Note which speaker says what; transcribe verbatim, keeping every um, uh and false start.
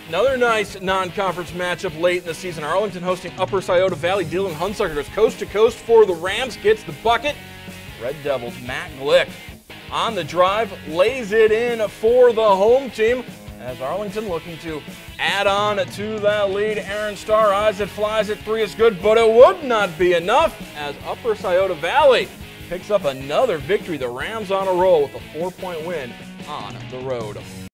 Speaker 1: Another nice non-conference matchup late in the season. Arlington hosting Upper Scioto Valley. Dylan Hunsucker goes coast to coast for the Rams, gets the bucket. Red Devils' Matt Glick on the drive, lays it in for the home team. As Arlington looking to add on to that lead. Aaron Starr eyes it, flies it, three is good, but it would not be enough as Upper Scioto Valley picks up another victory. The Rams on a roll with a four-point win on the road.